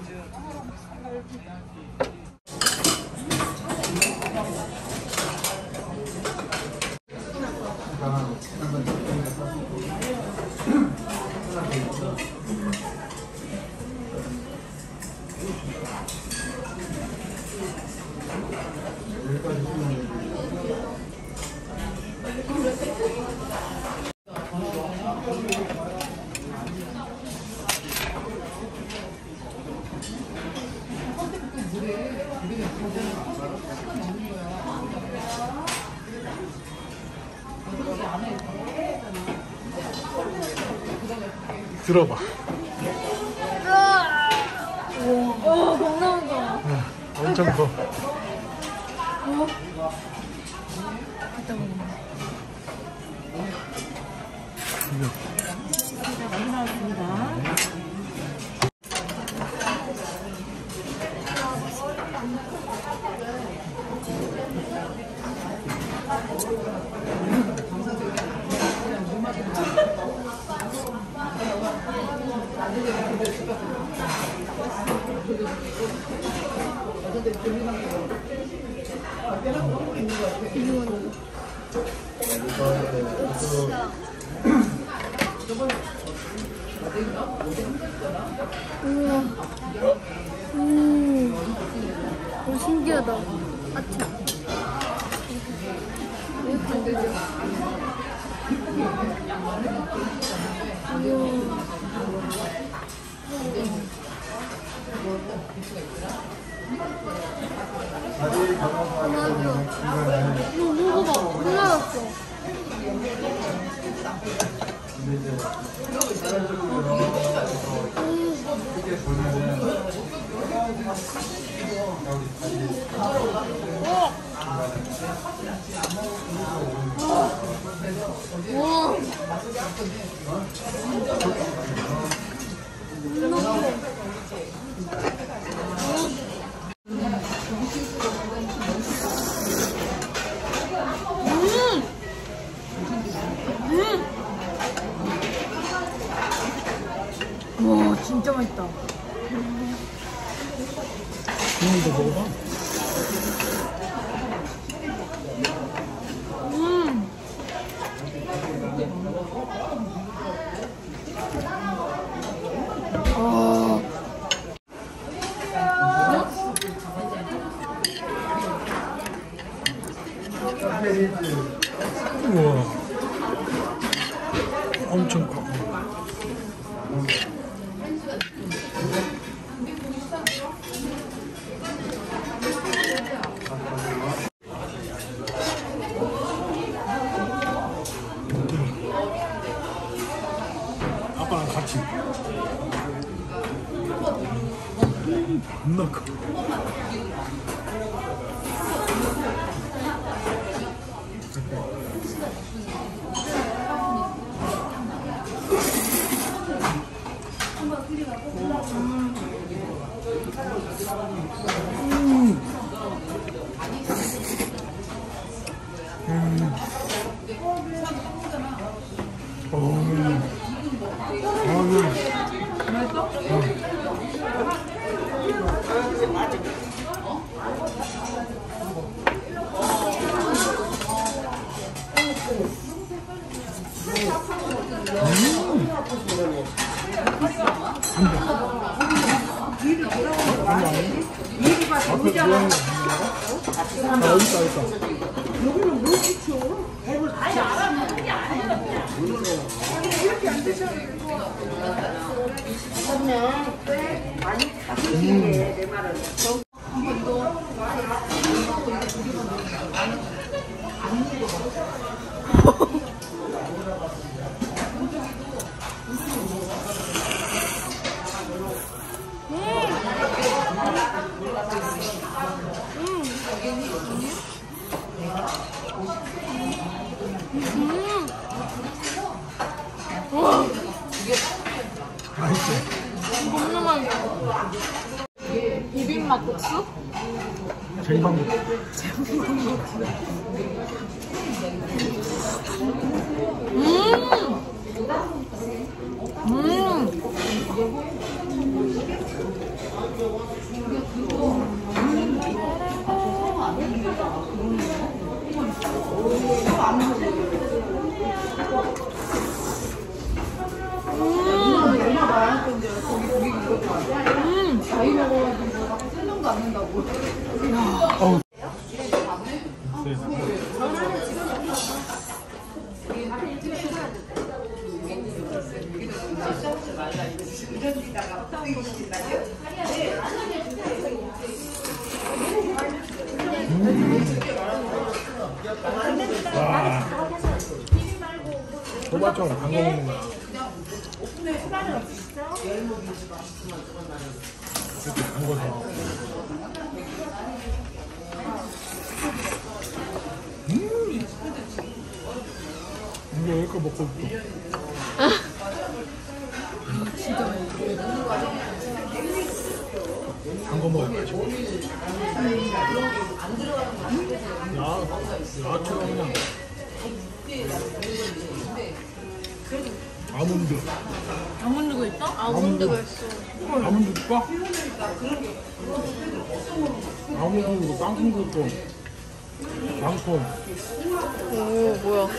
들어봐. 오, 겁나다. 엄청 커. 많이 나왔습니다. 우와. 오, 신기하다. 아차. 왜 이렇게 안 되지? 우와. 이거 먹어봐. 몰랐어. 와, 진짜 맛있다. 이거 먹어봐. 우와. 엄청 커. 아빠랑 같이. 겁나 커. 여기는 뭘 시켜? 배를 아예 알아보는 게 아니야. 이렇게 안 드셔도 되고. 그러면 많이 가시게 내 말은. 한번 더. 우와. 맛있어. 너무 맛있어. 비빔 막국수? 쟁반국수. 어우. 와. 소바처럼 담궈 먹는 거야. 이렇게 담궈서. 이거 여기까지 먹고 있어. 담궈 먹어야 맛있어. 야채가 그냥 아몬드. 아몬드가 있다? 아몬드가 있어. 아몬드 줄까? 아몬드 땅콩도 있고 땅콩. 오, 뭐야.